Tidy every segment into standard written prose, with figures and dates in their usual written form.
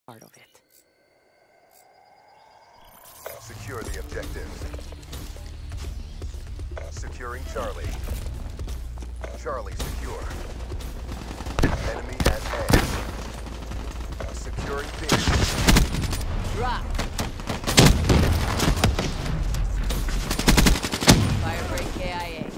part of it. Secure the objectives. Securing Charlie. Charlie secure. Enemy at A. Securing B. Drop. Firebreak KIA.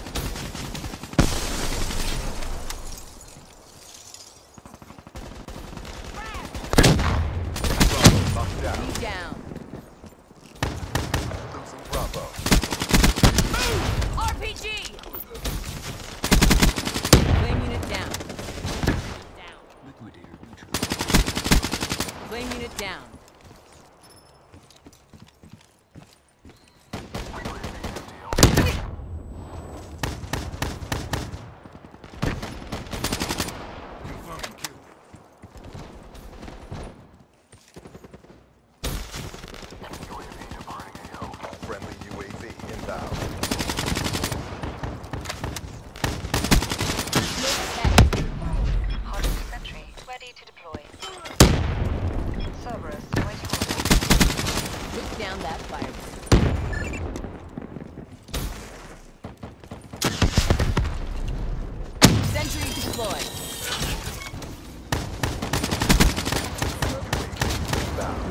Bravo locked down. Enemy down. Losing Bravo. RPG! Flame unit down. Liquidator neutral. Flame unit down. Friendly UAV inbound. Hardest sentry ready to deploy. Cerberus waiting order. Look down that fire. Sentry deployed. Inbound.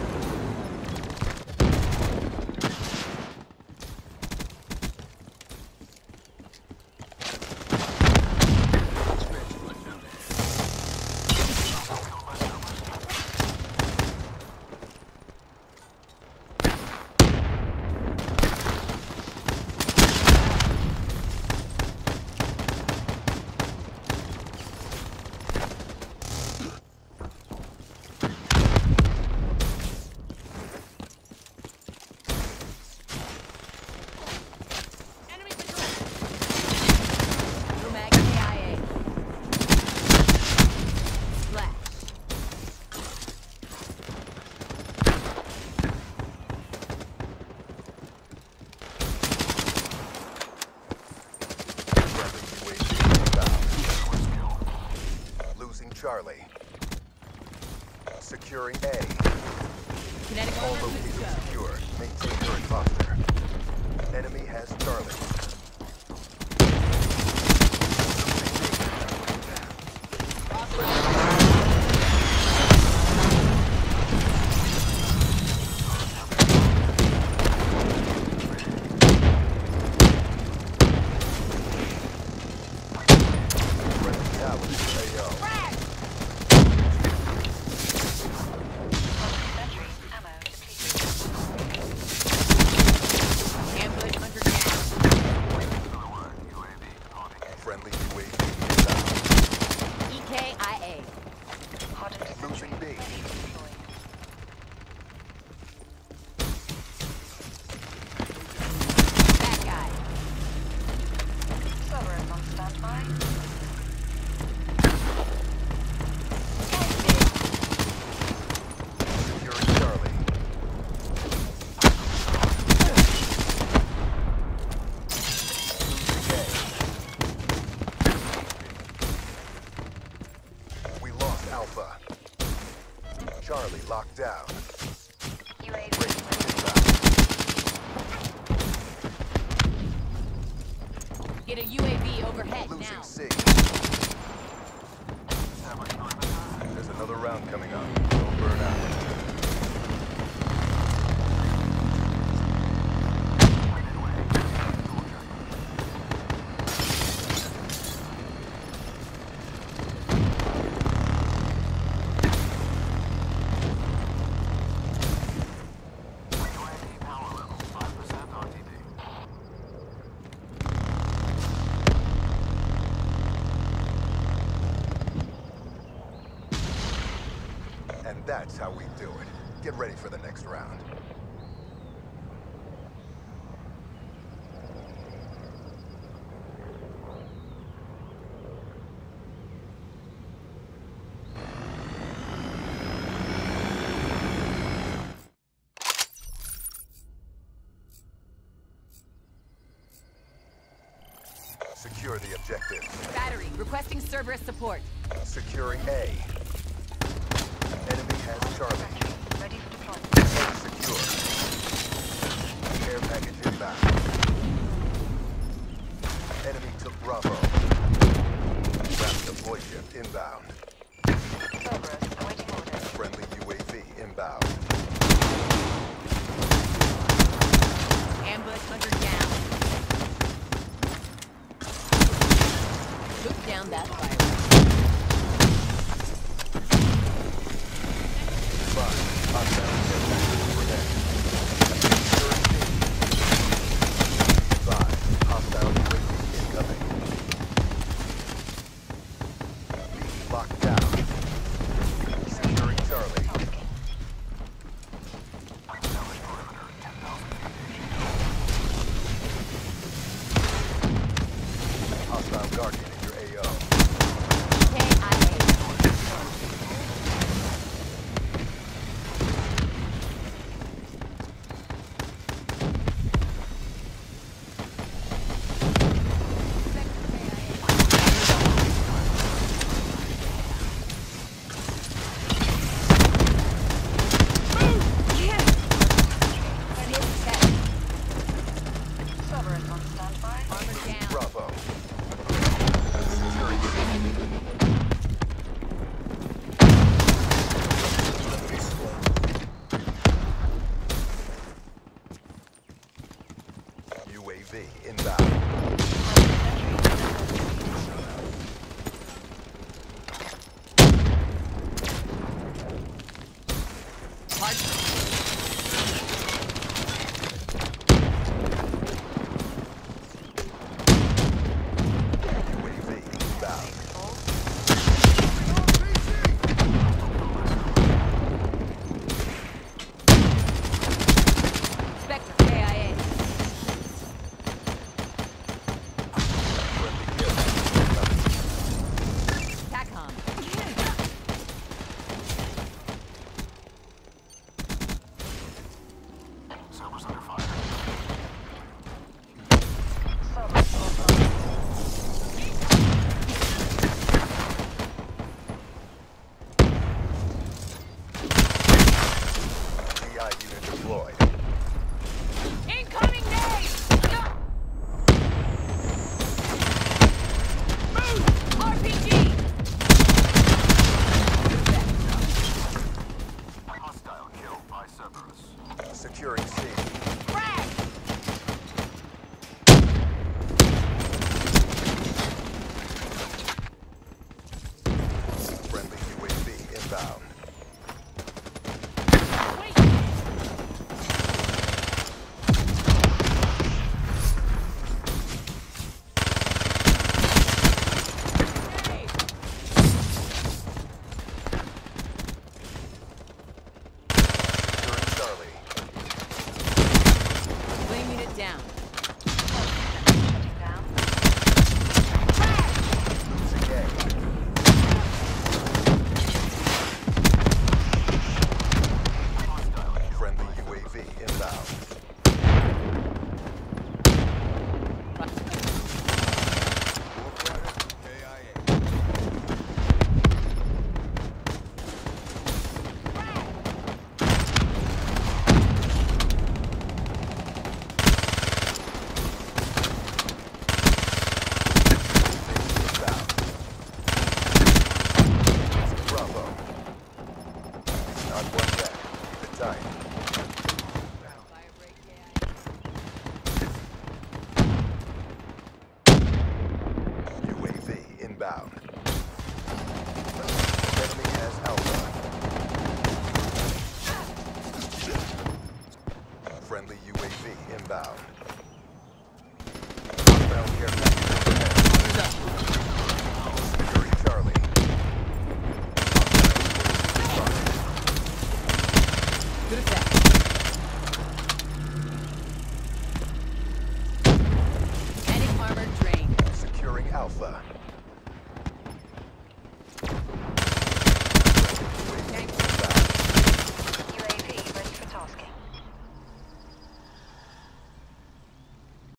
Nomad KIA. Splash. Friendly UAV inbound. Losing Charlie. Securing A. Kinetic All armor good to locations go. secure. Maintain current posture. Enemy has Charlie. Friendly tower AO. Sentry ammo depleted. Ambush underground. Friendly UAV inbound. EKIA. Hardened Losing sentry B. ready to deploy. That guy. Cerberus on standby. Securing Charlie. We lost Alpha. Charlie locked down. UAV Raven ready. inbound. Get a UAV overhead Losing now. C. There's another round coming up. Don't burn out. And that's how we do it. Get ready for the next round. Secure the objective. Battery, requesting Cerberus support. Securing A. Enemy has Charlie. UAV inbound. Spectre KIA. Friendly kill. Incoming. TACOM. Servers under fire. DI unit deployed. Incoming nade! Move! RPG! Hostile kill by Cerberus. Securing C. Frag! Friendly UAV inbound. Wait! Hey! Securing Charlie. Flame unit down. Down. Losing A. Friendly UAV inbound. Inbound. Bravo. On one deck. Keep it tight. Fire break KIA. UAV inbound. Enemy has Alpha. Friendly UAV inbound. Outbound care package overhead. Securing Charlie. Good attack. Medic armor drained. Securing Alpha.